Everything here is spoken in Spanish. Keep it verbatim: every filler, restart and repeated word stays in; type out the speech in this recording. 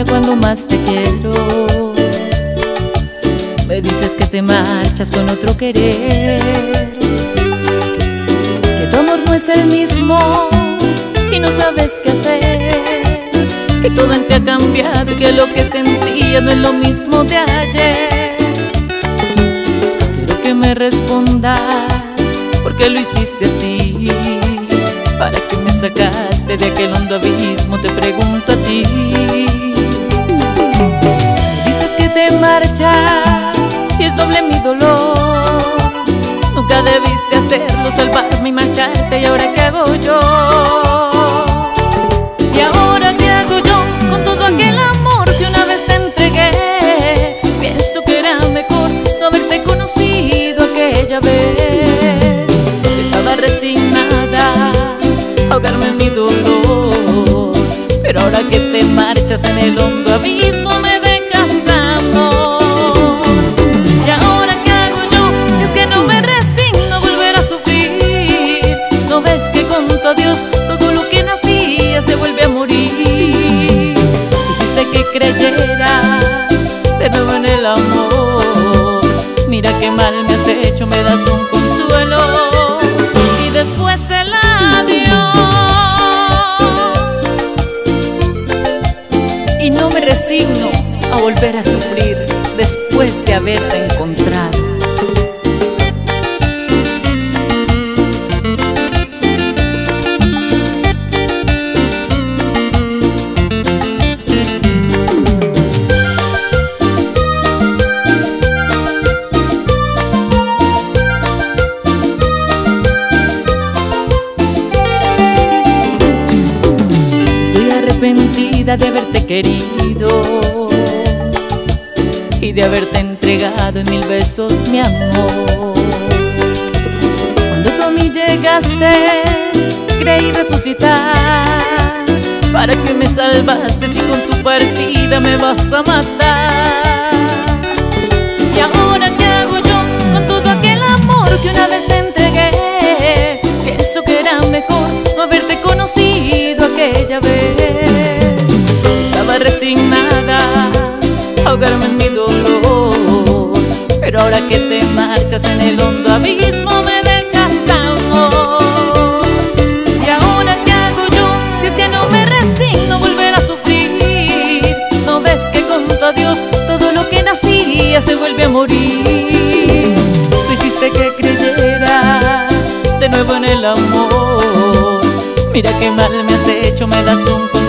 cuando más te quiero. Me dices que te marchas con otro querer, que tu amor no es el mismo y no sabes qué hacer, que todo en ti ha cambiado y que lo que sentías no es lo mismo de ayer. Quiero que me respondas por qué lo hiciste así, para que me sacaste de aquel hondo abismo, te pregunto a ti. Me dices que te marchas y es doble mi dolor. Nunca debiste hacerlo, salvarme y marcharte, ¿y ahora qué hago yo? ¿Y ahora qué hago yo con todo aquel amor que una vez te entregué? Pienso que era mejor no haberte conocido aquella vez. Estaba resignada a ahogarme en mi dolor, pero ahora que te marchas en el hondo abismo me dejas amor. ¿Y ahora qué hago yo si es que no me resigno a volver a sufrir? ¿No ves que con tu adiós todo lo que nacía se vuelve a morir? Hiciste que creyera de nuevo en el amor. Mira qué mal me has hecho, me das un consuelo y después el adiós. Y no me resigno a volver a sufrir después de haberte encontrado. Arrepentida de haberte querido y de haberte entregado en mil besos mi amor. Cuando tú a mí llegaste, creí resucitar. ¿Para qué me salvaste si con tu partida me vas a matar? ¿Y ahora qué hago yo con todo aquel amor que una vez te entregué? Pienso que era mejor no haberte conocido aquella vez. Estaba resignada a ahogarme en mi dolor, pero ahora que te marchas en el hondo abismo me dejas amor. ¿Y ahora qué hago yo si es que no me resigno a volver a sufrir? ¿No ves que con tu adiós todo lo que nacía se vuelve a morir? Tú hiciste que creyera de nuevo en el amor. Mira qué mal me has hecho, me das un consejo